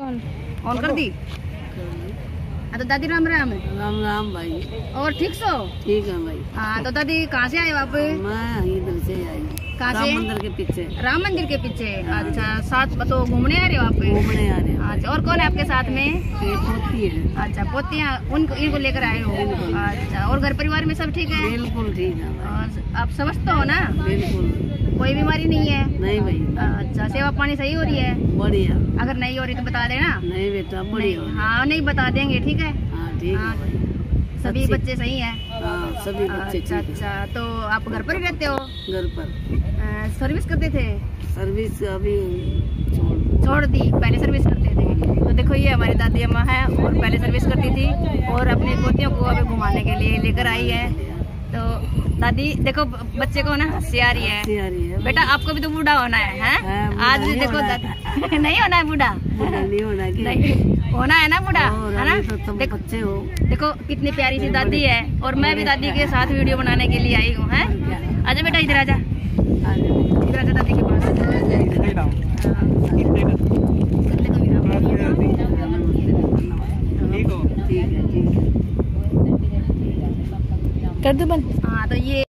On कर दी। तो दादी राम राम। राम राम भाई। और ठीक सो? ठीक है भाई। हाँ तो दादी कहाँ से आए हो आप? मैं इधर से आई। कहाँ से? राम मंदिर के पीछे। राम मंदिर के पीछे। अच्छा, साथ तो घूमने आ रहे हो आप? घूमने आ रहे हैं। अच्छा, और कौन है आपके साथ में? ये पोती है। अच्छा, पोतियाँ इनको लेकर आए हो? अच्छा, और घर परिवार में सब ठीक है? बिल्कुल ठीक है। और आप समझते हो ना? बिल्कुल, कोई बीमारी नहीं है? नहीं भाई। अच्छा, सेवा पानी सही हो रही है? बढ़िया। अगर नहीं हो रही तो बता देना। नहीं बेटा, बढ़िया। हाँ नहीं, बता देंगे, ठीक है? हाँ ठीक है भाई। सभी बच्चे सही हैं? हाँ सभी बच्चे ठीक अच्छा है। अच्छा, तो आप घर पर ही रहते हो? घर पर। सर्विस करते थे? सर्विस अभी छोड़ दी, पहले सर्विस करते थे। तो देखो ये हमारी दादी अम्मा है और पहले सर्विस करती थी और अपनी पोतियों को अभी घुमाने के लिए लेकर आई है। तो दादी देखो बच्चे को ना हंसी आ रही है। बेटा आपको भी तो बूढ़ा होना है? आज देखो दादी नहीं होना है बूढ़ा? नहीं होना कि नहीं होना है ना बूढ़ा, है ना? तो बच्चे हो। देखो कितनी प्यारी सी दादी है और मैं भी दादी के साथ वीडियो बनाने के लिए आई हूँ। आजा बेटा, इधर आजा, इधर आजा दादी के पास। कर दो बंद। हाँ तो ये